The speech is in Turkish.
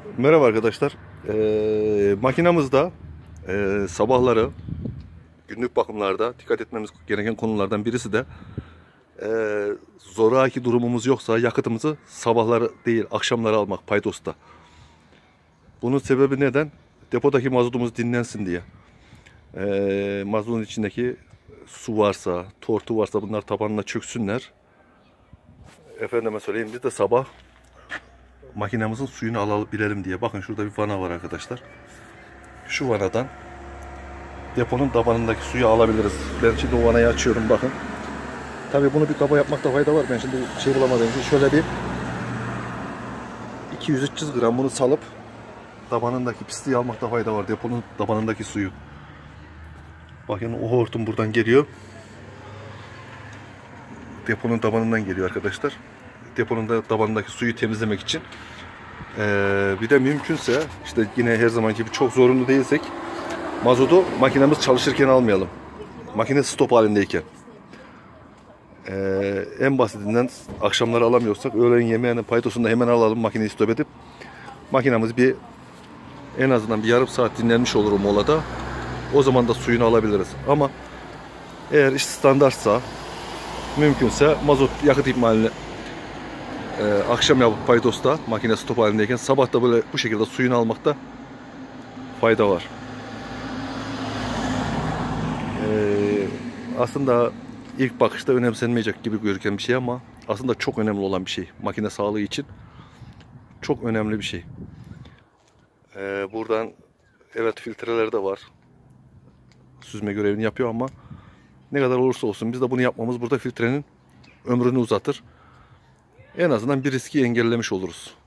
Merhaba arkadaşlar. Makinamızda sabahları günlük bakımlarda dikkat etmemiz gereken konulardan birisi de zoraki durumumuz yoksa yakıtımızı sabahları değil akşamları almak paydosta. Bunun sebebi neden? Depodaki mazotumuz dinlensin diye. Mazotun içindeki su varsa, tortu varsa bunlar tabanına çöksünler. Efendime söyleyeyim biz de sabah makinemizin suyunu alabilelim diye. Bakın şurada bir vana var arkadaşlar. Şu vanadan deponun tabanındaki suyu alabiliriz. Ben şimdi o vanayı açıyorum bakın. Tabii bunu bir kaba yapmakta fayda var. Ben şimdi şey bulamadım. Şöyle bir 200-300 gram bunu salıp tabanındaki pisliği almakta fayda var. Deponun tabanındaki suyu. Bakın o hortum buradan geliyor. Deponun tabanından geliyor arkadaşlar. Deponun da tabanındaki suyu temizlemek için. Bir de mümkünse işte yine her zamanki gibi çok zorunlu değilsek mazotu makinemiz çalışırken almayalım. Makine stop halindeyken. En basitinden akşamları alamıyorsak öğlen yemeğinin paydosunda hemen alalım, makineyi stop edip makinemiz bir en azından bir yarım saat dinlenmiş olur o molada. O zaman da suyunu alabiliriz. Ama eğer iş standartsa mümkünse mazot yakıt ikmalini akşam yapıp paydosta makine stop halindeyken sabah da böyle bu şekilde suyunu almakta fayda var. Aslında ilk bakışta önemsenmeyecek gibi gözüken bir şey ama aslında çok önemli olan bir şey. Makine sağlığı için çok önemli bir şey. Buradan evet filtreler de var. Süzme görevini yapıyor ama ne kadar olursa olsun biz de bunu yapmamız burada filtrenin ömrünü uzatır. En azından bir riski engellemiş oluruz.